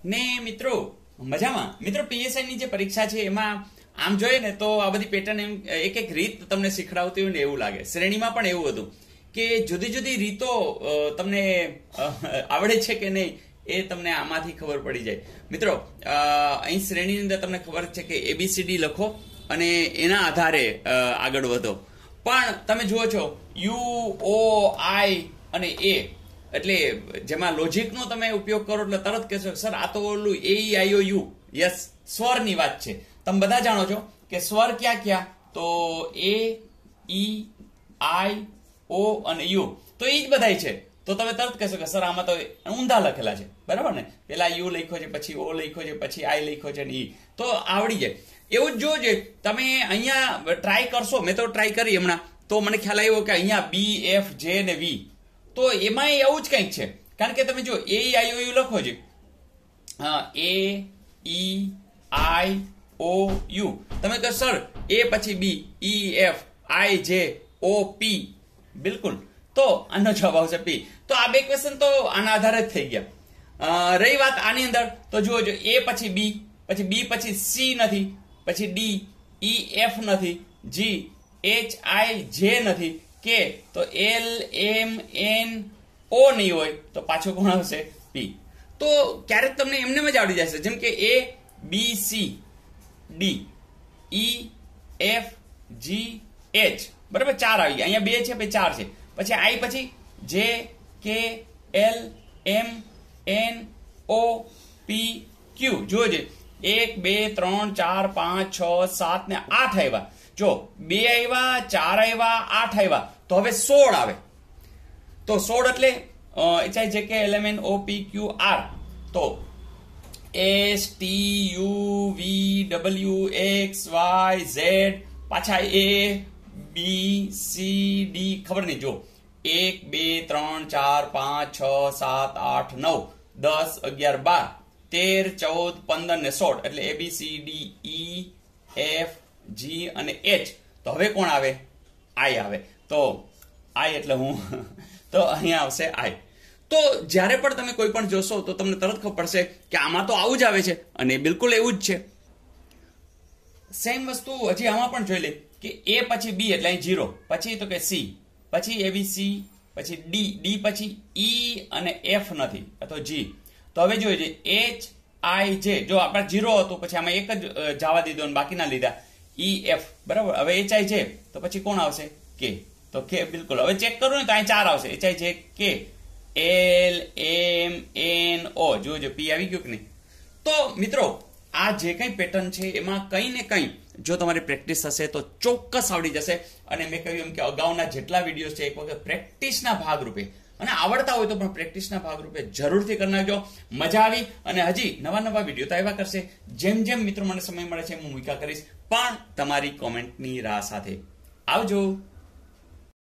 ને મિત્રો મજામાં? મિત્રો પીએસઆઈ ની જે પરીક્ષા છે એમાં આમ જોઈએ ને તો આ બધી પેટર્ન એમ એક એક રીત તમને શીખડાવતી હોય ને એવું લાગે. શ્રેણીમાં પણ એવું હતું કે જુદી જુદી રીતો તમને આવડે છે કે નહીં એ તમને આમાંથી ખબર પડી જાય. મિત્રો અહીં શ્રેણીની અંદર તમને ખબર છે કે એબીસીડી લખો અને એના આધારે આગળ વધો. પણ તમે જુઓ છો યુ ઓ આઈ અને એ, એટલે જેમાં લોજિકનો તમે ઉપયોગ કરો એટલે તરત કહેશો સર આ તો ઓલું એ આઈ ઓ યુ. યસ, સ્વરની વાત છે. તમે બધા જાણો છો કે સ્વર ક્યાં ક્યાં, તો એ ઈ આઈ ઓ અને યુ, તો એ જ બધાય છે. તો તમે તરત કહેશો કે સર આમાં તો ઊંધા લખેલા છે, બરાબર ને? પેલા યુ લખ્યો છે, પછી ઓ લખ્યો છે, પછી આઈ લખ્યો છે ને ઈ, તો આવડી જાય. એવું જ જોજે તમે અહીંયા ટ્રાય કરશો. મેં તો ટ્રાય કરી હમણાં, તો મને ખ્યાલ આવ્યો કે અહીંયા બી એફ જે ને વી, તો એમાં એવું જ કંઈક છે. કારણ કે તમે જો એ આઈ ઓ યુ લખો છે, એ ઈ આઈ ઓ યુ, તમે કહો સર એ પછી બી ઈ એફ આઈ જે ઓ પી, બિલકુલ. તો આનો જવાબ આવશે પી. તો આ બે ક્વેશ્ચન તો આના આધારે જ થઈ ગયા. રહી વાત આની અંદર, તો જુઓ જો એ પછી બી પછી સી નથી, પછી ડી ઈ એફ નથી, જી એચ આઈ જે નથી, કે તો એલ એમ એન ઓ નહીં હોય, તો પાછું કોણ આવશે? પી. તો ક્યારેક તમને એમને જ આવડી જશે, જેમ કે A B C D E F G H, બરાબર? 4 આવી ગયા. અહીંયા 2 છે, પછી 4 છે. પછી આઈ પછી જે K L M N O P ક્યુ. જોજે 1 2 3 4 5 6 7 ને 8 આવ્યા. જો 2 આવ્યા, 4 આવ્યા, 8 આવ્યા, તો હવે 16 આવે. તો 16 એટલે H J K L M N O P Q R, તો S T U V W X Y Z, પાછા એ બી સી ડી, ખબર નહીં. જો 1 2 3 4 5 6 7 8 9 10 11 12 13 14 15 ને 16, એટલે A B C D E F G અને એચ. તો હવે કોણ આવે? આઈ આવે. તો આઈ એટલે હું તો અહીંયા આવશે આઈ. તો જ્યારે પણ તમે કોઈ પણ જોશો તો તમને તરત ખબર પડશે કે આમાં તો આવું જ આવે છે, અને બિલકુલ એવું જ છે. સેમ વસ્તુ હજી આમાં પણ જોઈ લે કે એ પછી બી એટલે અહીં 0, પછી તો કે સી, પછી એબીસી, પછી ડી પછી ઈ અને એફ નથી, અથવા જી. તો હવે જોઈએ એચ આઈ જે, જો આપણે 0 હતું પછી આમાં એક જ જવા દીધો અને બાકીના લીધા ઈ એફ, બરાબર? હવે એચ આઈ જે, તો પછી કોણ આવશે? કે. તો કે બિલકુલ. હવે ચેક કરું ને તો અહીં 4 આવશે, એચ આઈ જે કે એલ એમ એન ઓ. જોજો પી આવી ગયું કે નહીં? તો મિત્રો આ જે કંઈ પેટર્ન છે એમાં કંઈ ને કંઈ જો તમારી પ્રેક્ટિસ હશે તો ચોક્કસ આવડી જશે. અને મેં કહ્યું એમ કે અગાઉના જેટલા વિડીયો છે એક વખત પ્રેક્ટિસના ભાગરૂપે, અને આવડતા હોય તો પણ પ્રેક્ટિસના ભાગરૂપે જરૂરથી કરી નાખજો. મજા આવી. અને હજી નવા વિડીયો તો આવ્યા કરશે. જેમ જેમ મિત્રો મને સમય મળે છે હું મૂક્યા કરીશ, પણ તમારી કોમેન્ટની રાહ સાથે. આવજો.